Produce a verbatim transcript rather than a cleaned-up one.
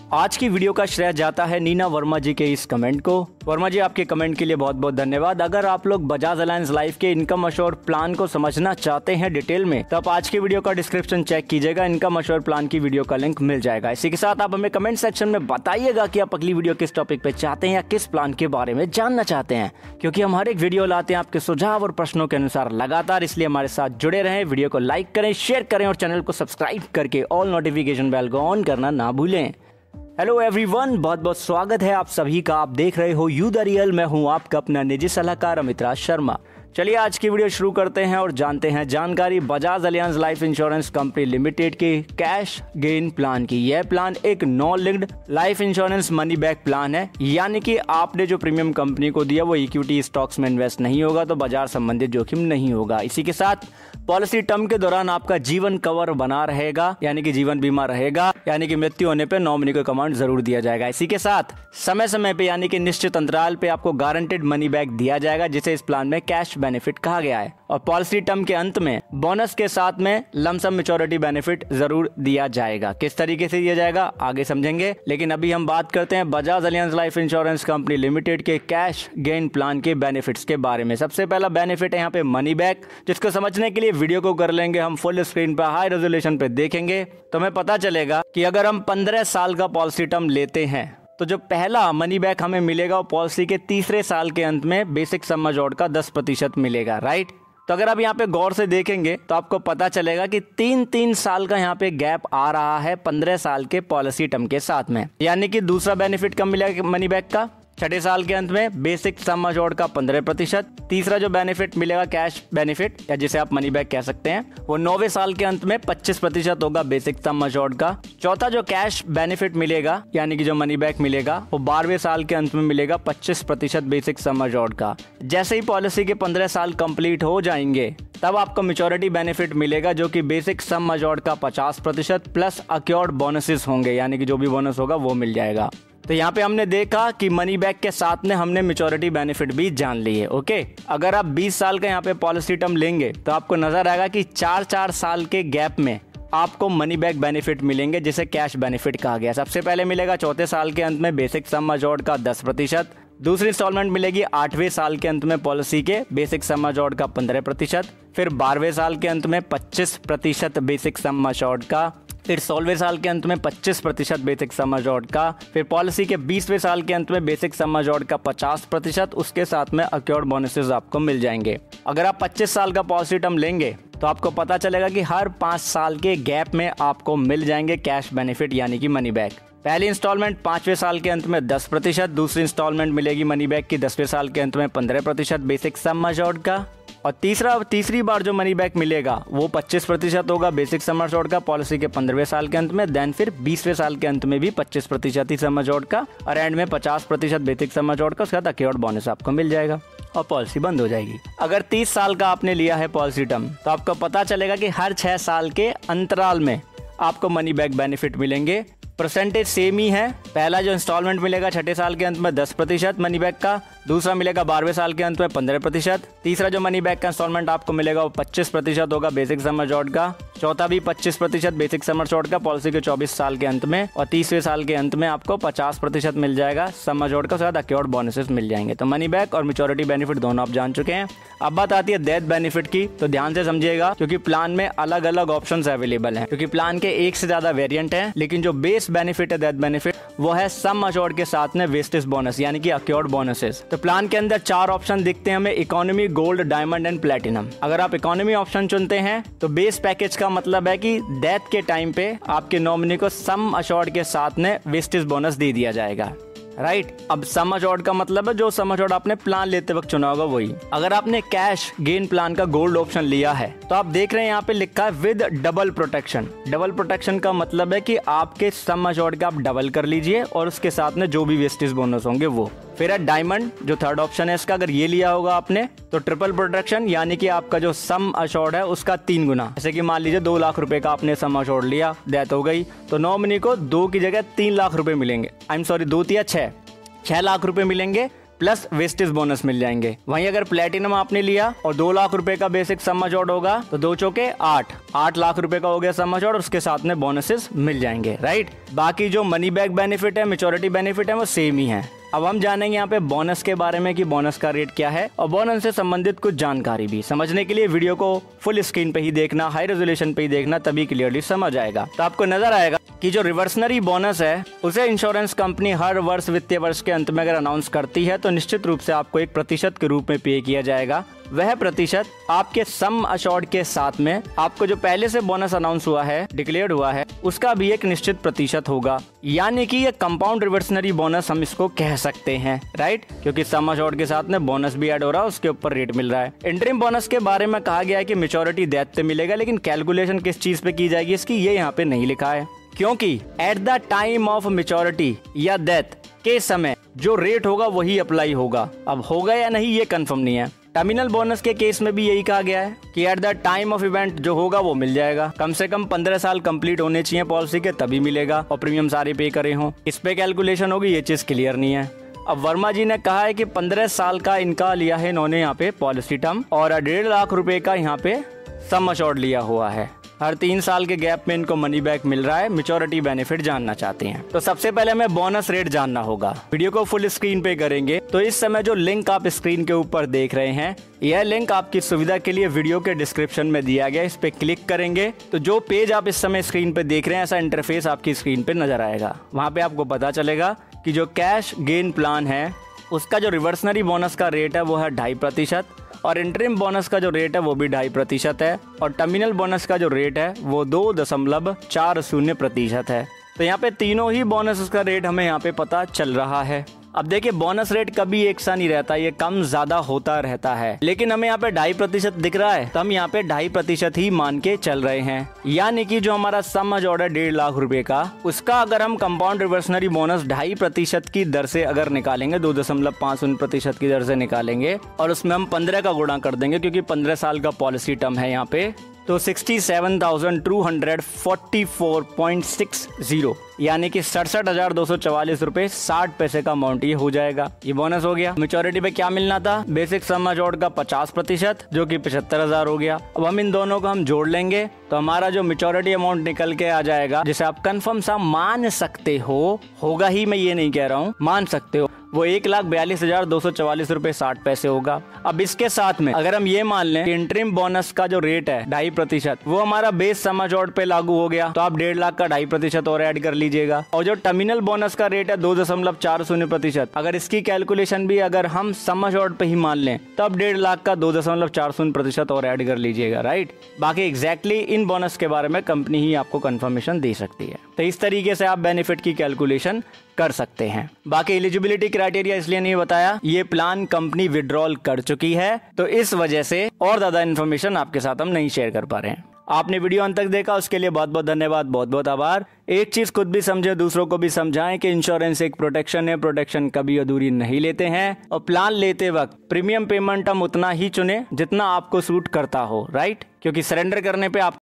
आज की वीडियो का श्रेय जाता है नीना वर्मा जी के इस कमेंट को। वर्मा जी, आपके कमेंट के लिए बहुत बहुत धन्यवाद। अगर आप लोग बजाज अलायंस लाइफ के इनकम अश्योर प्लान को समझना चाहते हैं डिटेल में, तो आप आज की वीडियो का डिस्क्रिप्शन चेक कीजिएगा, इनकम अश्योर प्लान की वीडियो का लिंक मिल जाएगा। इसी के साथ आप हमें कमेंट सेक्शन में बताइएगा कि आप अगली वीडियो किस टॉपिक पे चाहते हैं या किस प्लान के बारे में जानना चाहते हैं, क्योंकि हम हर एक वीडियो लाते हैं आपके सुझाव और प्रश्नों के अनुसार लगातार। इसलिए हमारे साथ जुड़े रहें, वीडियो को लाइक करें, शेयर करें और चैनल को सब्सक्राइब करके ऑल नोटिफिकेशन बेल को ऑन करना ना भूलें। हेलो एवरीवन, बहुत बहुत स्वागत है आप सभी का। आप देख रहे हो यू द रियल। मैं हूं आपका अपना निजी सलाहकार अमित राज शर्मा। चलिए आज की वीडियो शुरू करते हैं और जानते हैं जानकारी Bajaj Allianz life insurance company limited के कैश गेन प्लान की। यह प्लान एक non linked life insurance money back plan है, यानी कि आपने जो प्रीमियम कंपनी को दिया वो इक्विटी स्टॉक्स में इन्वेस्ट नहीं होगा, तो बाजार संबंधित जोखिम नहीं होगा। इसी के साथ पॉलिसी टर्म के दौरान आपका जीवन कवर बना रहेगा, यानी कि जीवन बीमा रहेगा, यानी कि मृत्यु होने पे नॉमिनी को अमाउंट जरूर दिया जाएगा। इसी के साथ समय समय पे यानी कि निश्चित अंतराल पे आपको गारंटेड मनी बैक दिया जाएगा, जिसे इस प्लान में कैश बेनिफिट कहा गया है। और पॉलिसी टर्म के अंत में बोनस के साथ में लमसम मैच्योरिटी बेनिफिट जरूर दिया जाएगा। किस तरीके से दिया जाएगा आगे समझेंगे, लेकिन अभी हम बात करते हैं Bajaj Allianz life insurance company limited के कैश गेन प्लान के बेनिफिट्स के बारे में। सबसे पहला बेनिफिट है यहाँ पे मनी बैक, जिसको समझने के लिए वीडियो को कर लेंगे हम फुल स्क्रीन पर, हाई रेजोल्यूशन पे देखेंगे तो हमें पता चलेगा कि अगर हम पंद्रह साल का पॉलिसी टर्म लेते हैं तो जो पहला मनी बैक हमें मिलेगा वो पॉलिसी के तीसरे साल के अंत में बेसिक सम अश्योर्ड का दस प्रतिशत मिलेगा। राइट, तो अगर आप यहाँ पे गौर से देखेंगे तो आपको पता चलेगा कि तीन तीन साल का यहाँ पे गैप आ रहा है पंद्रह साल के पॉलिसी टर्म के साथ में। यानी कि दूसरा बेनिफिट कब मिलेगा मनी बैक का? छठे साल के अंत में बेसिक सम अश्योर्ड का पंद्रह प्रतिशत। तीसरा जो बेनिफिट मिलेगा कैश बेनिफिट, या जिसे आप मनी बैक कह सकते हैं, वो नौवे साल के अंत में पच्चीस प्रतिशत होगा बेसिक सम अश्योर्ड का। चौथा जो कैश बेनिफिट मिलेगा यानी कि जो मनी बैक मिलेगा वो बारहवें साल के अंत में मिलेगा पच्चीस प्रतिशत बेसिक सम अश्योर्ड का। जैसे ही पॉलिसी के पंद्रह साल कंप्लीट हो जाएंगे तब आपको मैच्योरिटी बेनिफिट मिलेगा, जो कि बेसिक सम अश्योर्ड का पचास प्रतिशत प्लस अक्योर्ड बोनसेस होंगे, यानी कि जो भी बोनस होगा वो मिल जाएगा। तो यहाँ पे हमने देखा कि मनी बैक के साथ में हमने मैच्योरिटी बेनिफिट भी जान लिए। ओके, अगर आप बीस साल का यहाँ पे पॉलिसी टर्म लेंगे तो आपको नजर आएगा कि चार चार साल के गैप में आपको मनी बैक बेनिफिट मिलेंगे, जिसे कैश बेनिफिट कहा गया। सबसे पहले मिलेगा चौथे साल के अंत में बेसिक सम अश्योर्ड का दस प्रतिशत। दूसरी इंस्टॉलमेंट मिलेगी आठवें साल के अंत में पॉलिसी के बेसिक सम अश्योर्ड का पंद्रह प्रतिशत। फिर बारहवें साल के अंत में पच्चीस प्रतिशत बेसिक सम अश्योर्ड का। फिर सोलहवें साल के अंत में पच्चीस प्रतिशत बेसिक सम अश्योर्ड का। फिर पॉलिसी के बीसवें साल के अंत में बेसिक सम अश्योर्ड का पचास प्रतिशत, उसके साथ में अक्योर्ड बोनसेस आपको मिल जाएंगे। अगर आप पच्चीस साल का पॉलिसी टर्म लेंगे तो आपको पता चलेगा कि हर पाँच साल के गैप में आपको मिल जाएंगे कैश बेनिफिट यानी कि मनी बैक। पहली इंस्टॉलमेंट पांचवें साल के अंत में दस प्रतिशत, दूसरी इंस्टॉलमेंट मिलेगी मनी बैक की दसवें साल के अंत में पंद्रह प्रतिशत बेसिक सम अश्योर्ड का। और तीसरा तीसरी बार जो मनी बैक मिलेगा वो पच्चीस प्रतिशत होगा बेसिक सम अश्योर्ड का पॉलिसी के पंद्रहवें साल के अंत में। देन फिर बीसवें साल के अंत में भी पच्चीस प्रतिशत ही सम अश्योर्ड का, और एंड में पचास प्रतिशत बेसिक सम अश्योर्ड का। उसके बाद अक्योर्ड बोनस आपको मिल जाएगा और पॉलिसी बंद हो जाएगी। अगर तीस साल का आपने लिया है पॉलिसी टर्म तो आपको पता चलेगा कि हर छह साल के अंतराल में आपको मनी बैक बेनिफिट मिलेंगे। परसेंटेज सेम ही है। पहला जो इंस्टॉलमेंट मिलेगा छठे साल के अंत में दस प्रतिशत मनी बैक का, दूसरा मिलेगा बारहवें साल के अंत में पंद्रह प्रतिशत, तीसरा जो मनी बैक का इंस्टॉलमेंट आपको मिलेगा वो पच्चीस प्रतिशत होगा बेसिक सम अश्योर्ड का, चौथा भी पच्चीस प्रतिशत बेसिक सम अश्योर्ड का पॉलिसी के चौबीस साल के अंत में, और तीसरे साल के अंत में आपको पचास प्रतिशत मिल जाएगा सम अश्योर्ड का, साथ अक्योर्ड बोनसेस मिल जाएंगे। तो मनी बैक और मैच्योरिटी बेनिफिट दोनों आप जान चुके हैं। अब बात आती है डेथ बेनिफिट की, तो ध्यान से समझिएगा क्योंकि प्लान में अलग अलग ऑप्शंस अवेलेबल हैं, क्योंकि प्लान के एक से ज्यादा वेरिएंट हैं, लेकिन जो बेस बेनिफिट है डेथ बेनिफिट वो है सम अश्योर्ड के साथ में वेस्टेज बोनस यानी कि अक्योर्ड बोनसेस। तो प्लान के अंदर चार ऑप्शन दिखते हैं हमें, economy, gold, diamond and platinum. अगर आप इकोनॉमी ऑप्शन चुनते हैं तो बेस पैकेज का मतलब है कि डेथ के टाइम पे आपके नॉमिनी को सम अश्योर्ड के साथ में वेस्टेज बोनस दे दिया जाएगा। Right right? अब सम अश्योर्ड का मतलब है जो सम अश्योर्ड आपने प्लान लेते वक्त चुना होगा वही। अगर आपने कैश गेन प्लान का गोल्ड ऑप्शन लिया है तो आप देख रहे हैं यहाँ पे लिखा है with double protection. Double protection का मतलब है कि आपके सम अश्योर्ड का आप डबल कर लीजिए और उसके साथ में जो भी वेस्टेज बोनस होंगे वो। फिर है डायमंड, जो थर्ड ऑप्शन है इसका, अगर ये लिया होगा आपने तो ट्रिपल प्रोटेक्शन, यानी कि आपका जो सम अश्योर्ड है उसका तीन गुना। जैसे कि मान लीजिए दो लाख रुपए का आपने सम अश्योर्ड लिया, डेथ हो गई, तो नॉमिनी को दो की जगह तीन लाख रुपए मिलेंगे। आई एम सॉरी दो तिया छह छह लाख रुपए मिलेंगे प्लस वेस्टेज बोनस मिल जाएंगे। वहीं अगर प्लेटिनम आपने लिया और दो लाख रुपए का बेसिक सम अश्योर्ड होगा तो दो चौके आठ आठ लाख रुपए का हो गया सम अश्योर्ड, उसके साथ में बोनसेस मिल जाएंगे, राइट। बाकी जो मनी बैक बेनिफिट है, मैच्योरिटी बेनिफिट है, वो सेम ही है। अब हम जानेंगे यहाँ पे बोनस के बारे में कि बोनस का रेट क्या है और बोनस से संबंधित कुछ जानकारी भी। समझने के लिए वीडियो को फुल स्क्रीन पे ही देखना, हाई रेजोल्यूशन पे ही देखना, तभी क्लियरली समझ आएगा। तो आपको नजर आएगा कि जो रिवर्सनरी बोनस है उसे इंश्योरेंस कंपनी हर वर्ष वित्तीय वर्ष के अंत में अगर अनाउंस करती है तो निश्चित रूप से आपको एक प्रतिशत के रूप में पे किया जाएगा। वह प्रतिशत आपके सम अश्योर्ड के साथ में आपको जो पहले से बोनस अनाउंस हुआ है, डिक्लेयर्ड हुआ है, उसका भी एक निश्चित प्रतिशत होगा। यानी कि ये कंपाउंड रिवर्सनरी बोनस हम इसको कह सकते हैं, राइट, क्योंकि सम अश्योर्ड के साथ में बोनस भी ऐड हो रहा है, उसके ऊपर रेट मिल रहा है। इंटरिम बोनस के बारे में कहा गया है कि मैच्योरिटी डेथ पे मिलेगा, लेकिन कैलकुलेशन किस चीज पे की जाएगी इसकी ये यहाँ पे नहीं लिखा है, क्योंकि at the time of maturity या डेथ के समय जो रेट होगा वही अप्लाई होगा। अब होगा या नहीं ये कंफर्म नहीं है। टर्मिनल बोनस के केस में भी यही कहा गया है कि at the time of event जो होगा वो मिल जाएगा। कम से कम पंद्रह साल कंप्लीट होने चाहिए पॉलिसी के, तभी मिलेगा और प्रीमियम सारे पे करे हों। इस पे कैलकुलेशन होगी, ये चीज क्लियर नहीं है। अब वर्मा जी ने कहा है कि पंद्रह साल का इनका लिया है इन्होंने यहाँ पे पॉलिसी टर्म और डेढ़ लाख रुपए का यहाँ पे सम अश्योर्ड लिया हुआ है। हर तीन साल के गैप में इनको मनी बैक मिल रहा है। मैच्योरिटी बेनिफिट जानना चाहते हैं तो सबसे पहले हमें बोनस रेट जानना होगा। वीडियो को फुल स्क्रीन पे करेंगे तो इस समय जो लिंक आप स्क्रीन के ऊपर देख रहे हैं, यह लिंक आपकी सुविधा के लिए वीडियो के डिस्क्रिप्शन में दिया गया। इस पे क्लिक करेंगे तो जो पेज आप इस समय स्क्रीन पे देख रहे हैं, ऐसा इंटरफेस आपकी स्क्रीन पे नजर आएगा। वहाँ पे आपको पता चलेगा कि जो कैश गेन प्लान है उसका जो रिवर्सनरी बोनस का रेट है वो है ढाई प्रतिशत और इंटरिम बोनस का जो रेट है वो भी ढाई प्रतिशत है और टर्मिनल बोनस का जो रेट है वो दो दशमलव चार शून्य प्रतिशत है। तो यहाँ पे तीनों ही बोनस का रेट हमें यहाँ पे पता चल रहा है। अब देखिए बोनस रेट कभी एक सा नहीं रहता, ये कम ज्यादा होता रहता है, लेकिन हमें यहाँ पे ढाई प्रतिशत दिख रहा है तो हम यहाँ पे ढाई प्रतिशत ही मान के चल रहे हैं। यानी कि जो हमारा सम अश्योर्ड है डेढ़ लाख रुपए का, उसका अगर हम कंपाउंड रिवर्सनरी बोनस ढाई प्रतिशत की दर से अगर निकालेंगे, दो दशमलव पाँच शून्य प्रतिशत की दर से निकालेंगे और उसमें हम पंद्रह का गुणा कर देंगे क्योंकि पंद्रह साल का पॉलिसी टर्म है यहाँ पे, तो sixty seven thousand two hundred forty four point six zero यानी कि सड़सठ हजार दो सौ चवालीस रूपए साठ पैसे का अमाउंट ये हो जाएगा। ये बोनस हो गया। मैच्योरिटी पे क्या मिलना था, बेसिक सम अश्योर्ड का पचास प्रतिशत जो कि पचहत्तर हजार हो गया। अब हम इन दोनों को हम जोड़ लेंगे तो हमारा जो मैच्योरिटी अमाउंट निकल के आ जाएगा, जिसे आप कंफर्म सा मान सकते हो, होगा ही, मैं ये नहीं कह रहा हूँ, मान सकते हो, वो एक लाख बयालीस हजार दो सौ चवालीस रूपए साठ पैसे होगा। अब इसके साथ में अगर हम ये मान लें कि इंटरिम बोनस का जो रेट है ढाई प्रतिशत वो हमारा बेस सम अश्योर्ड पे लागू हो गया, तो आप डेढ़ लाख का ढाई प्रतिशत और ऐड कर लीजिएगा। और जो टर्मिनल बोनस का रेट है दो दशमलव चार शून्य प्रतिशत, अगर इसकी कैलकुलेशन भी अगर हम सम अश्योर्ड पे ही मान लें तब डेढ़ लाख का दो दशमलव चार शून्य प्रतिशत और ऐड कर लीजिएगा, राइट। बाकी एग्जैक्टली इन बोनस के बारे में कंपनी ही आपको कंफर्मेशन दे सकती है। तो इस तरीके से आप बेनिफिट की कैलकुलेशन कर सकते हैं। बाकी एलिजिबिलिटी क्राइटेरिया इसलिए नहीं बताया, ये प्लान कंपनी विड्रॉल कर चुकी है तो इस वजह से और ज्यादा इन्फॉर्मेशन आपके साथ हम नहीं शेयर कर पा रहे हैं। आपने वीडियो अंत तक देखा उसके लिए बहुत बहुत धन्यवाद, बहुत बहुत आभार। एक चीज खुद भी समझे, दूसरों को भी समझाएं कि इंश्योरेंस एक प्रोटेक्शन है, प्रोटेक्शन कभी अधूरी नहीं लेते हैं और प्लान लेते वक्त प्रीमियम पेमेंट हम उतना ही चुने जितना आपको सूट करता हो, राइट, क्योंकि सरेंडर करने पे आप